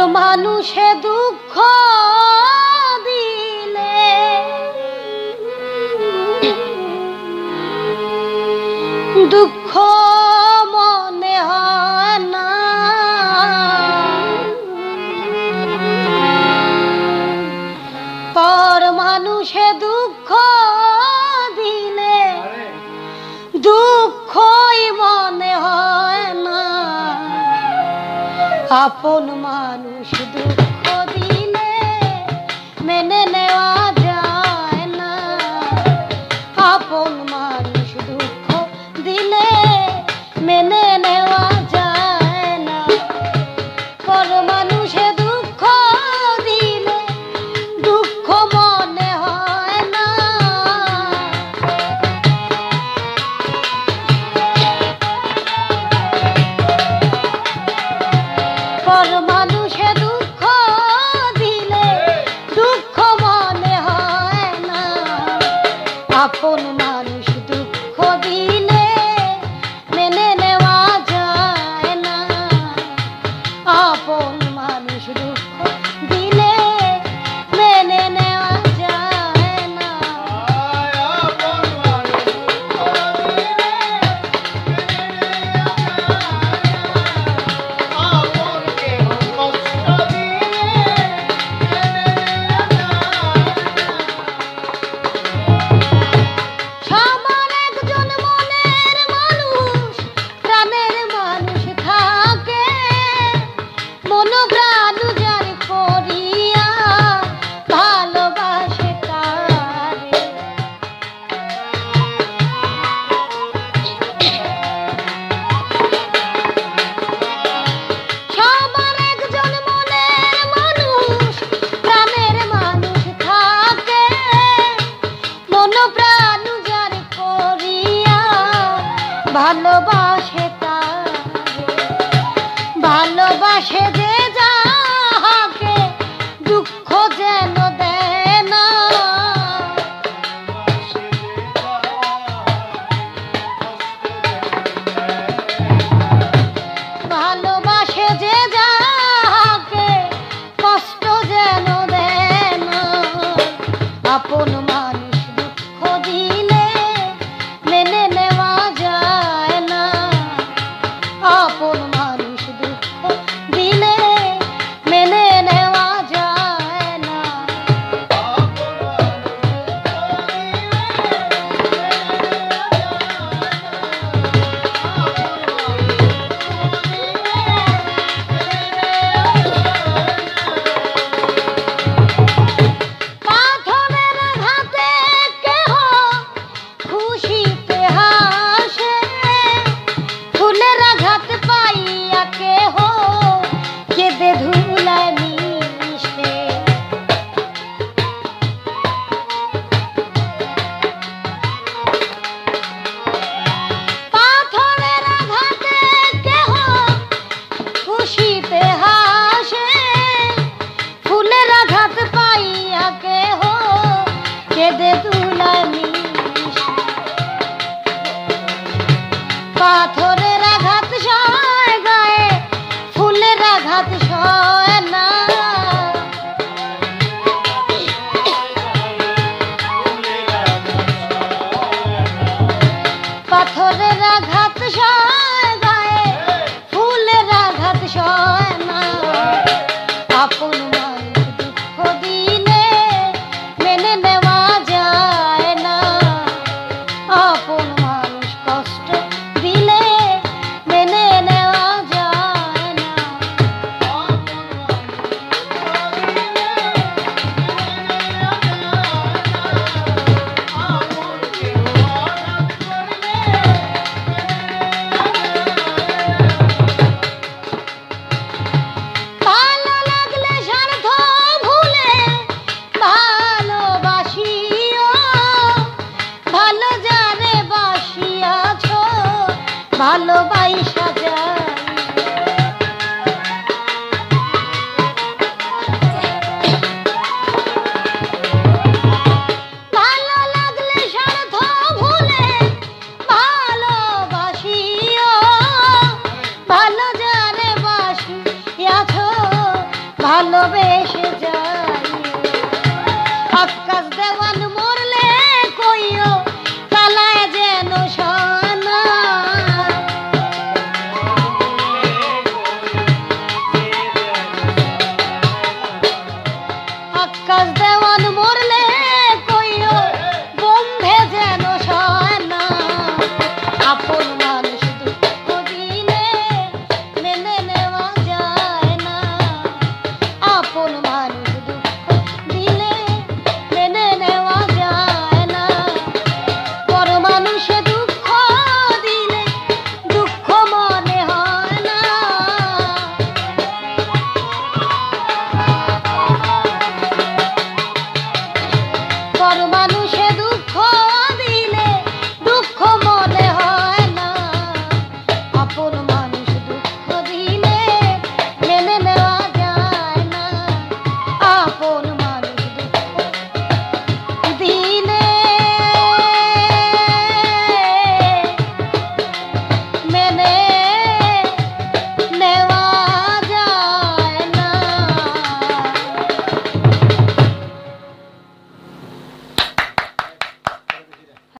মানুষে দুঃখ দিলে দুঃখ মনে হয় না, পর মানুষে দুঃখ দিলে দুঃখই মনে হয় না। আপন মানুষ দুঃখ দিলে মেনে নেওয়া যায় না। আপন মানুষ দুঃখ দিলে মেনে নেওয়া যায় না। পর মানুষে দুঃখ দিলে দুঃখ মনে হয় না। পর মানুষে দুঃখ দিলে দুঃখ মনে হয় না। আপন মানুষ দুঃখ দিলে মেনে নেওয়া যায় না। আপন মানুষ দুঃখ দিলে মেনে নেওয়া যায় না। সবার একজন মনের মানুষ, প্রাণের মানুষ থাকে, মন প্রাণ যার করিয়া ভালোবাসে তারে। সবার একজন মনের মানুষ, প্রাণের মানুষ থাকে, মন প্রাণ যার করিয়া ভালোবাসে তারে। ভালোবাসে যে যাহাকে দুঃখ যেন দেয় না। ভালোবাসে যে যাহাকে কষ্ট যেন দেয় না। আপন মানুষ দুঃখ দিলে মেনে নেওয়া যায় না। আপন মানুষ দুঃখ দিলে মেনে নেওয়া যায় না। পাথরের ঘাতে কেহ খুশিতে হাসে, ফুলের আঘাত পাইয়া কেহ কেঁদে ধুলায় মিশে। পাথরের আঘাতে কেহ খুশিতে হাসে, ফুলের আঘাত পাইয়া কেহ কেঁদে ধুলায় মিশে। পাথরের আঘাত সয় গায়ে, ফুলের আঘাত সয় না। পাথরের আঘাত সয় গায়ে, ফুলের আঘাত সয় না। আপন মানুষ দুঃখ দিলে মেনে নেওয়া যায় না। আপন মানুষ কষ্ট দিলে মেনে নেওয়া যায় না। ভালো লাগলে স্বার্থ ভুলে ভালোবাসিও, ভালো যারে বাসিয়াছ ভালোবাসা